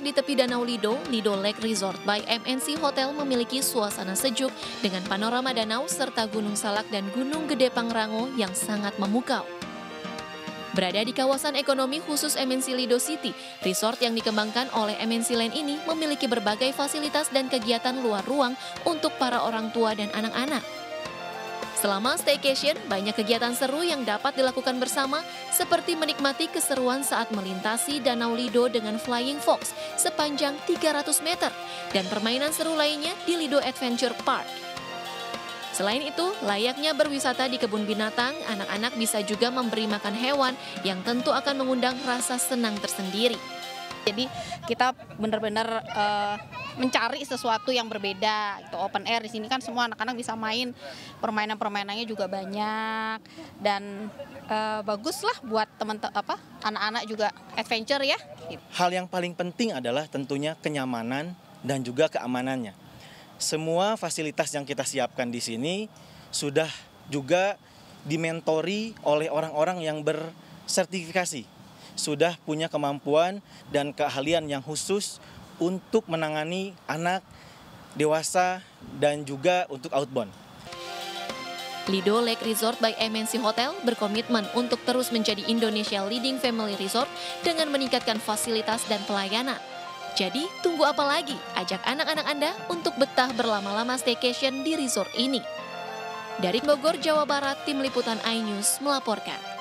Terletak di tepi Danau Lido, Lido Lake Resort by MNC Hotel memiliki suasana sejuk dengan panorama danau serta Gunung Salak dan Gunung Gede Pangrango yang sangat memukau. Berada di kawasan ekonomi khusus MNC Lido City, resort yang dikembangkan oleh MNC Land ini memiliki berbagai fasilitas dan kegiatan luar ruang untuk para orang tua dan anak-anak. Selama staycation, banyak kegiatan seru yang dapat dilakukan bersama, seperti menikmati keseruan saat melintasi Danau Lido dengan Flying Fox sepanjang 300 meter, dan permainan seru lainnya di Lido Adventure Park. Selain itu, layaknya berwisata di kebun binatang, anak-anak bisa juga memberi makan hewan yang tentu akan mengundang rasa senang tersendiri. Jadi kita benar-benar mencari sesuatu yang berbeda. Itu open air di sini kan semua anak-anak bisa main, permainan-permainannya juga banyak dan baguslah buat anak-anak juga adventure ya. Hal yang paling penting adalah tentunya kenyamanan dan juga keamanannya. Semua fasilitas yang kita siapkan di sini sudah juga dimentori oleh orang-orang yang bersertifikasi, sudah punya kemampuan dan keahlian yang khusus untuk menangani anak, dewasa, dan juga untuk outbound. Lido Lake Resort by MNC Hotel berkomitmen untuk terus menjadi Indonesia Leading Family Resort dengan meningkatkan fasilitas dan pelayanan. Jadi, tunggu apa lagi? Ajak anak-anak Anda untuk betah berlama-lama staycation di resort ini. Dari Bogor, Jawa Barat, Tim Liputan iNews melaporkan.